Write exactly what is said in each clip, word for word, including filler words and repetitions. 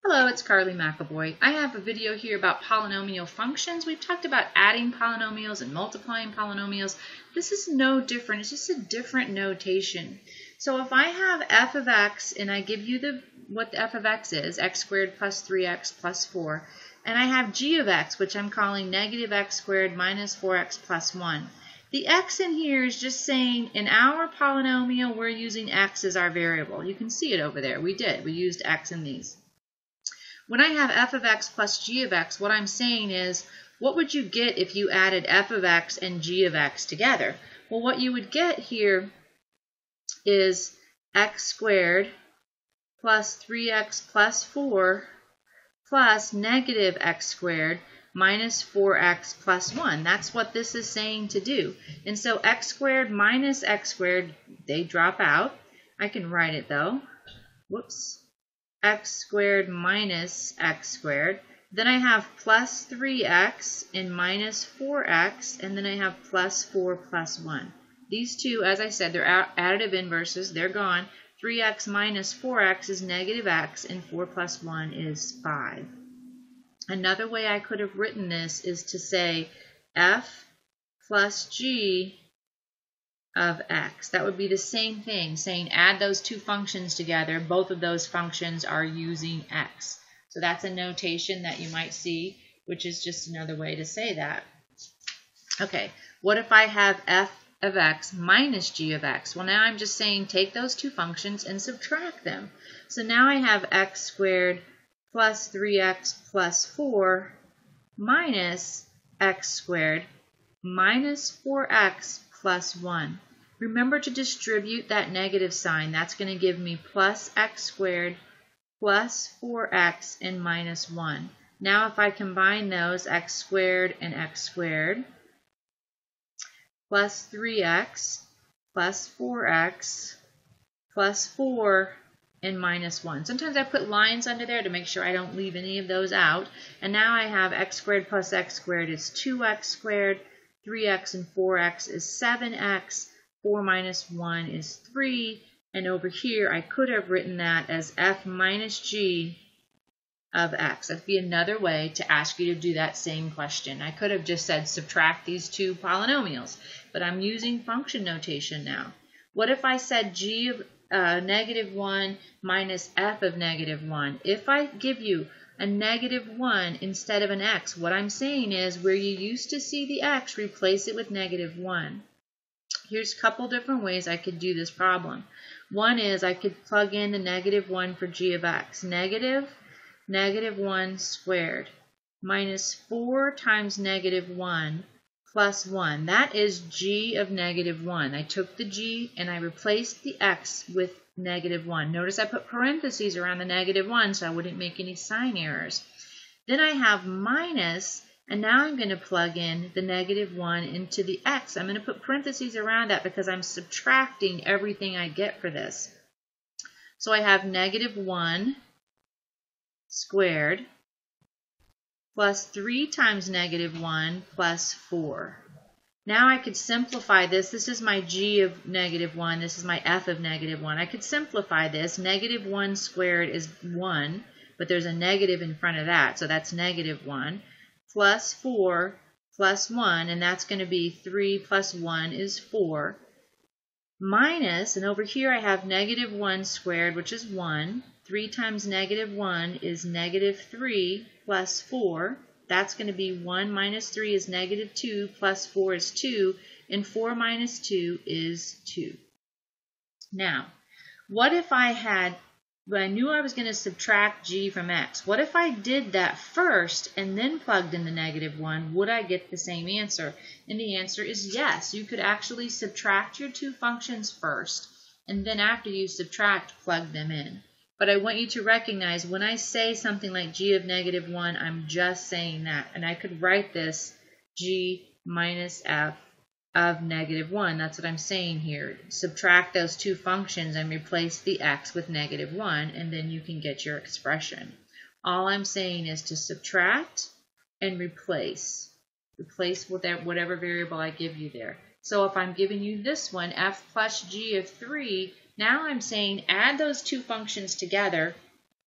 Hello, it's Carly McAvoy. I have a video here about polynomial functions. We've talked about adding polynomials and multiplying polynomials. This is no different. It's just a different notation. So if I have f of x and I give you the what the f of x is, x squared plus three x plus four, and I have g of x, which I'm calling negative x squared minus four x plus one. The x in here is just saying in our polynomial we're using x as our variable. You can see it over there. We did. We used x in these. When I have f of x plus g of x, what I'm saying is, what would you get if you added f of x and g of x together? Well, what you would get here is x squared plus three x plus four plus negative x squared minus four x plus one. That's what this is saying to do. And so x squared minus x squared, they drop out. I can write it though. Whoops. X squared minus x squared. Then I have plus three x and minus four x, and then I have plus four plus one. These two, as I said, they're additive inverses. They're gone. three x minus four x is negative x, and four plus one is five. Another way I could have written this is to say f plus g of x. That would be the same thing, saying add those two functions together. Both of those functions are using x. So that's a notation that you might see, which is just another way to say that. Okay, what if I have f of x minus g of x? Well, now I'm just saying take those two functions and subtract them. So now I have x squared plus three x plus four minus x squared minus four x plus one. Remember to distribute that negative sign. That's going to give me plus x squared plus four x and minus one. Now if I combine those, x squared and x squared plus three x plus four x plus four and minus one. Sometimes I put lines under there to make sure I don't leave any of those out. And now I have x squared plus x squared is two x squared. three x and four x is seven x, four minus one is three, and over here I could have written that as f minus g of x. That'd be another way to ask you to do that same question. I could have just said subtract these two polynomials, but I'm using function notation now. What if I said g of uh, negative one minus f of negative one? If I give you a negative one instead of an x, what I'm saying is where you used to see the x, replace it with negative one. Here's a couple different ways I could do this problem. One is I could plug in the negative one for g of x. Negative, negative one squared minus four times negative one plus one. That is g of negative one. I took the g and I replaced the x with negative one. Notice I put parentheses around the negative one so I wouldn't make any sign errors. Then I have minus, and now I'm going to plug in the negative one into the x. I'm going to put parentheses around that because I'm subtracting everything I get for this. So I have negative one squared plus three times negative one plus four. Now I could simplify this. This is my g of negative one. This is my f of negative one. I could simplify this. Negative one squared is one, but there's a negative in front of that, so that's negative one. Plus four plus one, and that's going to be three plus one is four. Minus, and over here I have negative one squared, which is one. three times negative one is negative three plus four. That's going to be one minus three is negative two, plus four is two, and four minus two is two. Now, what if I had, well, I knew I was going to subtract g from x. What if I did that first and then plugged in the negative one? Would I get the same answer? And the answer is yes. You could actually subtract your two functions first, and then after you subtract, plug them in. But I want you to recognize when I say something like g of negative one, I'm just saying that. And I could write this g minus f of negative one. That's what I'm saying here. Subtract those two functions and replace the x with negative one, and then you can get your expression. All I'm saying is to subtract and replace. Replace with that whatever variable I give you there. So if I'm giving you this one, f plus g of three, now I'm saying add those two functions together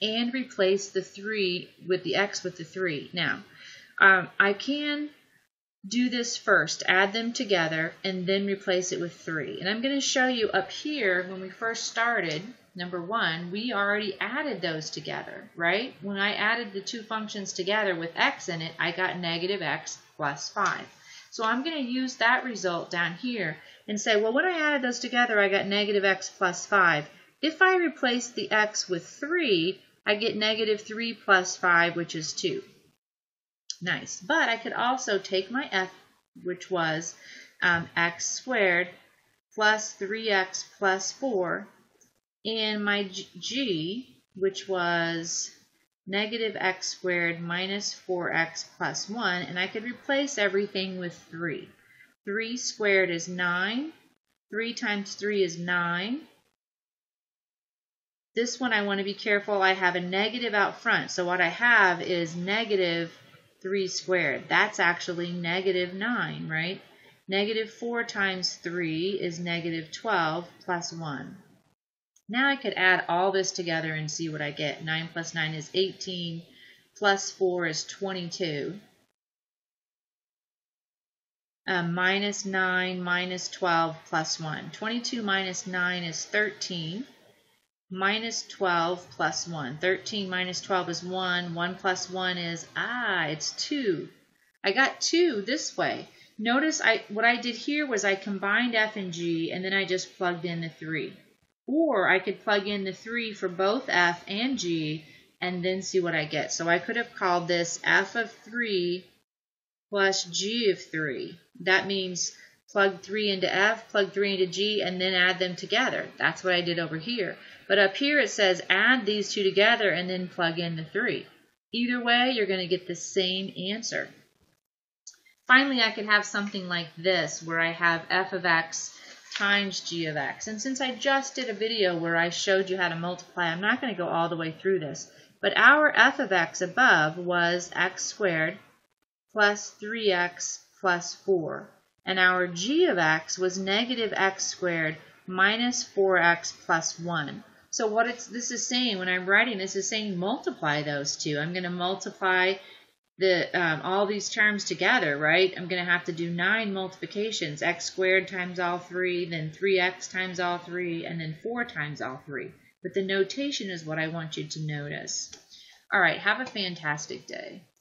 and replace the three with the x with the three. Now, um, I can do this first, add them together, and then replace it with three. And I'm going to show you up here when we first started, number one, we already added those together, right? When I added the two functions together with x in it, I got negative x plus five. So I'm going to use that result down here and say, well, when I added those together, I got negative x plus five. If I replace the x with three, I get negative three plus five, which is two. Nice. But I could also take my f, which was um, x squared plus three x plus four, and my g, which was negative x squared minus four x plus one, and I could replace everything with three. three squared is nine. three times three is nine. This one I want to be careful. I have a negative out front, so what I have is negative three squared. That's actually negative nine, right? Negative four times three is negative twelve plus one. Now I could add all this together and see what I get. nine plus nine is eighteen, plus four is twenty-two. Uh, minus nine minus twelve plus one. twenty-two minus nine is thirteen. Minus twelve plus one. thirteen minus twelve is one. one plus one is, ah, it's two. I got two this way. Notice I what I did here was I combined f and g, and then I just plugged in the three. Or I could plug in the three for both f and g, and then see what I get. So I could have called this f of three plus g of three. That means plug three into f, plug three into g, and then add them together. That's what I did over here. But up here it says add these two together and then plug in the three. Either way, you're going to get the same answer. Finally, I could have something like this, where I have f of x times g of x. And since I just did a video where I showed you how to multiply, I'm not going to go all the way through this. But our f of x above was x squared plus three x plus four. And our g of x was negative x squared minus four x plus one. So what it's, this is saying, when I'm writing this, is saying multiply those two. I'm going to multiply the um, all these terms together, right? I'm going to have to do nine multiplications. X squared times all three, then three x times all three, and then four times all three. But the notation is what I want you to notice. All right, have a fantastic day.